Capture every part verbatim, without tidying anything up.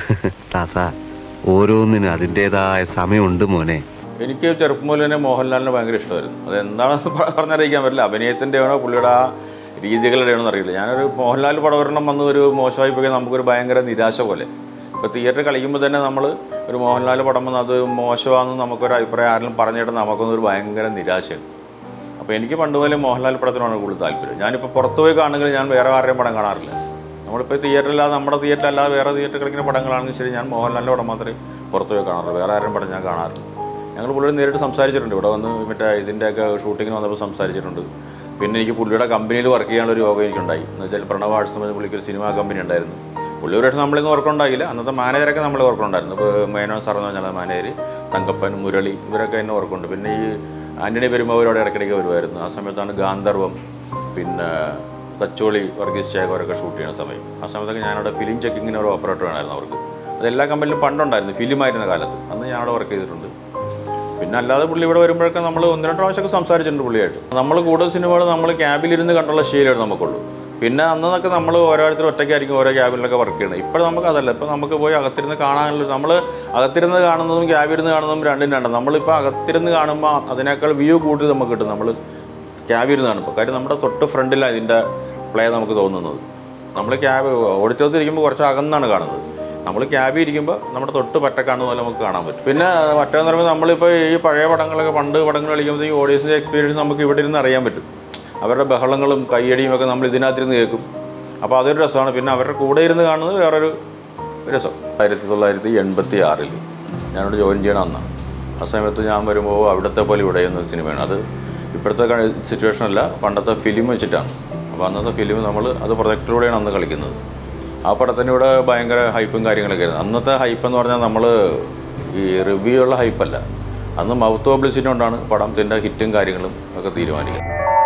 ദാസ, ഓരോന്നിനും അതിൻ്റെതായ സമയമുണ്ട് മോനെ. എനിക്ക് ചെറുപ്പം മുതൽ തന്നെ മോഹൻലാലിനെ ഭയങ്കര ഇഷ്ടമായിരുന്നു. അതെന്താണെന്ന് പറഞ്ഞറിയിക്കാൻ പറ്റില്ല. അഭിനയത്തിൻ്റെ ആണോ പുള്ളിയുടെ ആ രീതികളുടെ ആണോ എന്നറിയില്ല. ഞാനൊരു മോഹൻലാൽ പടവരണം വന്ന് ഒരു മോശമായി പോയി നമുക്കൊരു ഭയങ്കര നിരാശ പോലെ. ഇപ്പോൾ തിയേറ്ററിൽ കളിക്കുമ്പോൾ തന്നെ നമ്മൾ ഒരു മോഹൻലാൽ പടം വന്ന് അത് മോശമാണെന്ന് നമുക്കൊരു അഭിപ്രായം ആരെങ്കിലും പറഞ്ഞിട്ട് നമുക്കൊന്നൊരു ഭയങ്കര നിരാശയാണ്. അപ്പോൾ എനിക്ക് പണ്ട് പോലെ മോഹൻലാൽ പടത്തിനാണ് കൂടുതൽ താല്പര്യം. ഞാനിപ്പോൾ പുറത്ത് പോയി കാണുമെങ്കിൽ ഞാൻ വേറെ ആരുടെയും പടം കാണാറില്ല. നമ്മളിപ്പോൾ തിയേറ്ററില്ലാതെ നമ്മുടെ തിയേറ്ററിലല്ലാതെ വേറെ തിയേറ്ററിൽ കളിക്കുന്ന പടങ്ങളാണെങ്കിൽ ശരി, ഞാൻ മോഹൻലാലിൻ്റെ പടം മാത്രമേ പുറത്ത് പോയി കാണാറുള്ളൂ. വേറെ ആരുടെയും പടം ഞാൻ കാണാറില്ല. ഞങ്ങൾ പുള്ളിയോട് നേരിട്ട് സംസാരിച്ചിട്ടുണ്ട്. ഇവിടെ വന്ന് മറ്റേ ഇതിൻ്റെയൊക്കെ ഷൂട്ടിങ്ങിന് വന്നപ്പോൾ സംസാരിച്ചിട്ടുണ്ട്. പിന്നെ എനിക്ക് പുള്ളിയുടെ കമ്പനിയിൽ വർക്ക് ചെയ്യാനുള്ളൊരു യോഗം എനിക്കുണ്ടായി. എന്ന് വെച്ചാൽ പ്രണവ് ആർട്സ് എന്ന് പുള്ളിക്ക് ഒരു സിനിമാ കമ്പനി ഉണ്ടായിരുന്നു. പുള്ളി ഒരു പക്ഷേ നമ്മളിന്ന് വർക്കുണ്ടായില്ല. അന്നത്തെ മാനേജറൊക്കെ നമ്മൾ വർക്കുണ്ടായിരുന്നു. ഇപ്പോൾ മേനോൻ സാർ എന്ന് പറഞ്ഞാൽ മാനേജർ, തങ്കപ്പൻ, മുരളി, ഇവരൊക്കെ എന്നെ വർക്കുണ്ട്. പിന്നെ ഈ ആൻ്റണി പെരുമാവരോട് ഇടയ്ക്കിടയ്ക്ക് വരുമായിരുന്നു. ആ സമയത്താണ് ഗാന്ധർവം, പിന്നെ തച്ചോളി, വർഗീസ് ചേകോരൊക്കെ ഷൂട്ട് ചെയ്യുന്ന സമയം. ആ സമയത്തൊക്കെ ഞാനവിടെ ഫിലിം ചെക്കിങ്ങിന് ഒരു ഓപ്പറേറ്റർ വേണമായിരുന്നു അവർക്ക്. അതെല്ലാ കമ്പനിയിലും പണ്ടുണ്ടായിരുന്നു, ഫിലിമായിരുന്ന കാലത്ത്. അന്ന് ഞാനവിടെ വർക്ക് ചെയ്തിട്ടുണ്ട്. പിന്നെ അല്ലാതെ പുള്ളി ഇവിടെ വരുമ്പോഴൊക്കെ നമ്മൾ ഒന്ന് രണ്ട് പ്രാവശ്യമൊക്കെ സംസാരിച്ചിട്ടുണ്ട് പുള്ളിയായിട്ട്. നമ്മൾ കൂടുതൽ സിനിമകൾ നമ്മൾ ക്യാബിലിരുന്ന് കണ്ടുള്ള ശീലമാണ് നമുക്കുള്ളൂ. പിന്നെ അന്നൊക്കെ നമ്മൾ ഓരോരുത്തരും ഒറ്റയ്ക്കായിരിക്കും ഓരോ ക്യാബിലൊക്കെ വർക്ക് ചെയ്യണം. ഇപ്പോൾ നമുക്ക് അതല്ല. ഇപ്പോൾ നമുക്ക് പോയി അകത്തിരുന്ന് കാണാനുള്ള, നമ്മൾ അകത്തിരുന്ന് കാണുന്നതും ക്യാബിരുന്ന് കാണുന്നതും രണ്ടും രണ്ടും. നമ്മളിപ്പോൾ അകത്തിരുന്ന് കാണുമ്പോൾ അതിനേക്കാൾ വ്യൂ കൂടുതൽ നമുക്ക് കിട്ടും നമ്മൾ ക്യാബിരുന്ന് കാണുമ്പോൾ. കാര്യം നമ്മുടെ തൊട്ട് ഫ്രണ്ടിലാണ് ഇതിൻ്റെ പ്ലേ നമുക്ക് തോന്നുന്നത്. നമ്മൾ ക്യാബ് ഓടിച്ചോത്തിരിക്കുമ്പോൾ കുറച്ച് അകന്നാണ് കാണുന്നത്. നമ്മൾ ക്യാബിൽ ഇരിക്കുമ്പോൾ നമ്മുടെ തൊട്ട് പറ്റക്കാണുന്ന പോലെ നമുക്ക് കാണാൻ പറ്റും. പിന്നെ മറ്റേന്ന് പറയുമ്പോൾ നമ്മളിപ്പോൾ ഈ പഴയ പടങ്ങളൊക്കെ പണ്ട് പടങ്ങൾ കളിക്കുമ്പോൾ ഈ ഓഡിയൻസിൻ്റെ എക്സ്പീരിയൻസ് നമുക്ക് ഇവിടെ ഇരുന്ന് അറിയാൻ പറ്റും. അവരുടെ ബഹളങ്ങളും കയ്യടിയും ഒക്കെ നമ്മൾ ഇതിനകത്തിരുന്ന് കേൾക്കും. അപ്പോൾ അതൊരു രസമാണ്. പിന്നെ അവരുടെ കൂടെ ഇരുന്ന് കാണുന്നത് വേറൊരു രസം. ആയിരത്തി തൊള്ളായിരത്തി എൺപത്തി ആറിൽ ഞാനിവിടെ ജോയിൻ ചെയ്യണം അന്നാണ്. ആ സമയത്ത് ഞാൻ വരുമ്പോൾ അവിടുത്തെ പോലെ ഇവിടെ എന്ന സിനിമയാണ്. അത് ഇപ്പോഴത്തെ സിറ്റുവേഷനല്ല, പണ്ടത്തെ ഫിലിം വെച്ചിട്ടാണ്. അപ്പോൾ അന്നത്തെ ഫിലിം നമ്മൾ അത് പ്രൊജക്ടറിലൂടെയാണ് അന്ന് കളിക്കുന്നത്. ആ പടത്തിൻ്റെ ഇവിടെ ഭയങ്കര ഹൈപ്പും കാര്യങ്ങളൊക്കെ ആയിരുന്നു. അന്നത്തെ ഹൈപ്പ് എന്ന് പറഞ്ഞാൽ നമ്മൾ ഈ റിവ്യൂ ഉള്ള ഹൈപ്പല്ല. അന്ന് മൗത്ത് പബ്ലിസിറ്റി കൊണ്ടാണ് പടത്തിൻ്റെ ഹിറ്റും കാര്യങ്ങളും ഒക്കെ തീരുമാനിക്കുക.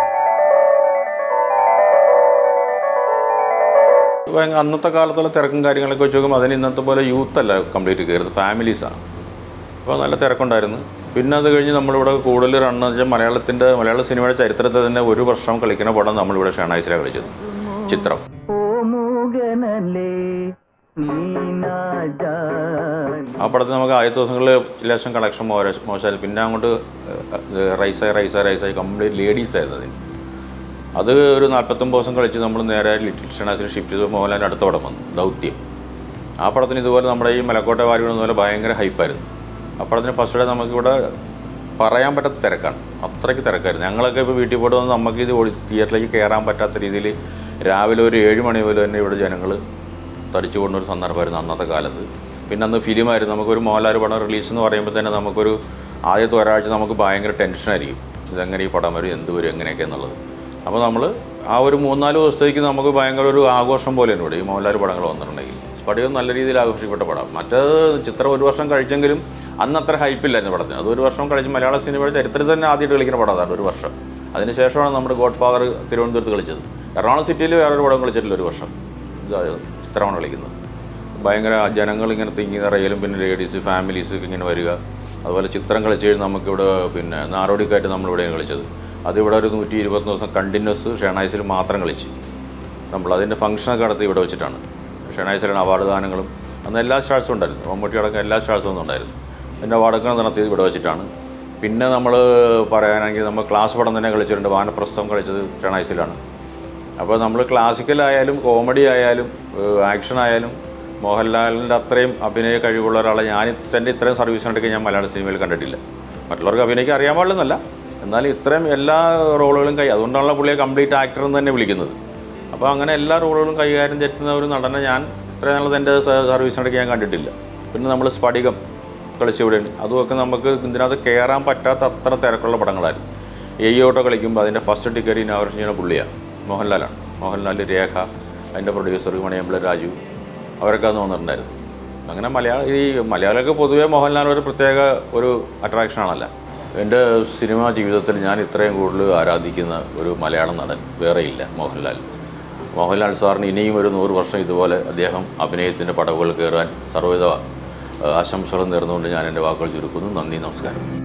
അന്നത്തെ കാലത്തുള്ള തിരക്കും കാര്യങ്ങളൊക്കെ വെച്ച് നോക്കുമ്പോൾ അതിന് ഇന്നത്തെ പോലെ യൂത്തല്ല കംപ്ലീറ്റ് കയറുന്നത്, ഫാമിലീസാണ്. അപ്പോൾ നല്ല തിരക്കുണ്ടായിരുന്നു. പിന്നെ അത് കഴിഞ്ഞ് നമ്മളിവിടെ കൂടുതൽ റണ്ണെന്ന് വെച്ചാൽ മലയാളത്തിൻ്റെ മലയാള സിനിമയുടെ ചരിത്രത്തിൽ തന്നെ ഒരു വർഷം കളിക്കുന്ന പടം നമ്മളിവിടെ ഷെഹനായിസിലാണ് കളിച്ചത്, ചിത്രം. ആ പടത്തിൽ നമുക്ക് ആദ്യത്തെ ദിവസങ്ങളിൽ ലക്ഷം കളക്ഷൻ മോശമായിരുന്നു. പിന്നെ അങ്ങോട്ട് റൈസായി റൈസായി റൈസായി കംപ്ലീറ്റ് ലേഡീസ് ആയിരുന്നു അതിന്. അത് ഒരു നാൽപ്പത്തൊമ്പത് ദിവസം കളിച്ച് നമ്മൾ നേരെ ലിറ്റിൽ ഷെഹനാസിന് ഷിഫ്റ്റ് ചെയ്ത് മോഹൻലാലിൻ്റെ അടുത്ത പടം വന്നു, ദൗത്യം. ആ പടത്തിന് ഇതുപോലെ നമ്മുടെ ഈ മലക്കോട്ടെ വാരി പോലെ ഭയങ്കര ഹൈപ്പായിരുന്നു. ആ പടത്തിന് ഫസ്റ്റ് ഡേ നമുക്കിവിടെ പറയാൻ പറ്റാത്ത തിരക്കാണ്, അത്രയ്ക്ക് തിരക്കായിരുന്നു. ഞങ്ങളൊക്കെ ഇപ്പോൾ വീട്ടിൽ പോയിട്ട് വന്ന് നമുക്കിത് തിയേറ്ററിലേക്ക് കയറാൻ പറ്റാത്ത രീതിയിൽ രാവിലെ ഒരു ഏഴ് മണി മുതൽ തന്നെ ഇവിടെ ജനങ്ങൾ തടിച്ചു കൊണ്ടൊരു സന്ദർഭമായിരുന്നു അന്നത്തെ കാലത്ത്. പിന്നെ അന്ന് ഫിലിമായിരുന്നു. നമുക്കൊരു മോഹൻലാൽ പടം റിലീസ് എന്ന് പറയുമ്പോൾ തന്നെ നമുക്കൊരു ആദ്യത്തെ ഒരാഴ്ച നമുക്ക് ഭയങ്കര ടെൻഷനായിരിക്കും, ഇതെങ്ങനെ ഈ പടം വരും, എന്ത് വരും, എങ്ങനെയൊക്കെ എന്നുള്ളത്. അപ്പോൾ നമ്മൾ ആ ഒരു മൂന്നാല് ദിവസത്തേക്ക് നമുക്ക് ഭയങ്കര ഒരു ആഘോഷം പോലെയാണ് ഇവിടെ ഈ മോഹൻലാൽ പടങ്ങൾ വന്നിട്ടുണ്ടെങ്കിൽ. സ്പടികം നല്ല രീതിയിൽ ആഘോഷിക്കപ്പെട്ട പടം. മറ്റേത് ചിത്രം ഒരു വർഷം കഴിച്ചെങ്കിലും അന്ന് അത്ര ഹൈപ്പില്ലായിരുന്നു പടത്തിന്. അത് ഒരു വർഷം കഴിച്ച് മലയാള സിനിമയുടെ ചരിത്രത്തിൽ തന്നെ ആദ്യമായിട്ട് കളിക്കുന്ന പടം അതാണ് ഒരു വർഷം. അതിനുശേഷമാണ് നമ്മുടെ ഗോഡ് ഫാദർ തിരുവനന്തപുരത്ത് കളിച്ചത്. എറണാകുളം സിറ്റിയിൽ വേറൊരു പടം കളിച്ചിട്ടില്ല ഒരു വർഷം. ഇത് ചിത്രമാണ് കളിക്കുന്നത്. ഭയങ്കര ജനങ്ങൾ ഇങ്ങനെ തിങ്ങി നിറയലും പിന്നെ ലേഡീസ് ഫാമിലീസ് ഇങ്ങനെ വരിക. അതുപോലെ ചിത്രം കളിച്ച് കഴിഞ്ഞാൽ നമുക്കിവിടെ പിന്നെ നാടോടിക്കായിട്ട് നമ്മളിവിടെയാണ് കളിച്ചത്. അതിവിടെ ഒരു നൂറ്റി ഇരുപത്തി ദിവസം കണ്ടിന്യൂസ് ഷെഹനായിസിൽ മാത്രം കളിച്ച് നമ്മൾ അതിൻ്റെ ഫംഗ്ഷനൊക്കെ നടത്തി ഇവിടെ വെച്ചിട്ടാണ്. ഷെഹനായിസിലാണ് അവാർഡ് ദാനങ്ങളും അന്ന് എല്ലാ സ്റ്റാർസും ഉണ്ടായിരുന്നു, മമ്മൂട്ടി അടക്കം എല്ലാ സ്റ്റാർസും ഒന്നും ഉണ്ടായിരുന്നു. അതിൻ്റെ അവാർഡൊക്കെ നടത്തിയത് ഇവിടെ വെച്ചിട്ടാണ്. പിന്നെ നമ്മൾ പറയാനാണെങ്കിൽ നമ്മൾ ക്ലാസ് പടം തന്നെ കളിച്ചിട്ടുണ്ട്. വാനപ്രസ്ഥം കളിച്ചത് ഷെഹനായിസിലാണ്. അപ്പോൾ നമ്മൾ ക്ലാസിക്കലായാലും കോമഡി ആയാലും ആക്ഷൻ ആയാലും മോഹൻലാലിൻ്റെ അത്രയും അഭിനയ കഴിവുള്ള ഒരാളെ ഞാൻ തന്നെ ഇത്രയും സർവീസ് നടത്തി ഞാൻ മലയാള സിനിമയിൽ കണ്ടിട്ടില്ല. മറ്റുള്ളവർക്ക് അഭിനയിക്കാൻ അറിയാൻ പാടില്ലെന്നല്ല, എന്നാലും ഇത്രയും എല്ലാ റോളുകളും കൈ അതുകൊണ്ടാണല്ലോ പുള്ളിയെ കംപ്ലീറ്റ് ആക്ടർ എന്ന് തന്നെ വിളിക്കുന്നത്. അപ്പോൾ അങ്ങനെ എല്ലാ റോളുകളും കൈകാര്യം ചെയ്യുന്ന ഒരു നടനെ ഞാൻ ഇത്രയും നാളത് എൻ്റെ സർവീസ് നടത്തി ഞാൻ കണ്ടിട്ടില്ല. പിന്നെ നമ്മൾ സ്പടികം കളിച്ചിവിടെയാണ്. അതുമൊക്കെ നമുക്ക് ഇതിനകത്ത് കയറാൻ പറ്റാത്ത അത്ര തിരക്കുള്ള പടങ്ങളായിരുന്നു. എ ഓട്ടോ കളിക്കുമ്പോൾ അതിൻ്റെ ഫസ്റ്റ് ടിക്കറ്റ് ഇനാവറേഷൻ ചെയ്യുന്ന പുള്ളിയാണ്, മോഹൻലാലാണ്. മോഹൻലാൽ, രേഖ, അതിൻ്റെ പ്രൊഡ്യൂസർ മണിയമ്പിള്ള രാജു, അവരൊക്കെ അന്ന് വന്നിട്ടുണ്ടായിരുന്നു. അങ്ങനെ മലയാള ഈ മലയാളികൾക്ക് പൊതുവേ മോഹൻലാൽ ഒരു പ്രത്യേക ഒരു അട്രാക്ഷനാണല്ലോ. എൻ്റെ സിനിമാ ജീവിതത്തിൽ ഞാൻ ഇത്രയും കൂടുതൽ ആരാധിക്കുന്ന ഒരു മലയാളം നടൻ വേറെയില്ല, മോഹൻലാൽ. മോഹൻലാൽ സാറിന് ഇനിയും ഒരു നൂറ് വർഷം ഇതുപോലെ അദ്ദേഹം അഭിനയത്തിൻ്റെ പടവുകൾ കയറാൻ സർവ്വവിധ ആശംസകൾ നേർന്നുകൊണ്ട് ഞാൻ എൻ്റെ വാക്കുകൾ ചുരുക്കുന്നു. നന്ദി, നമസ്കാരം.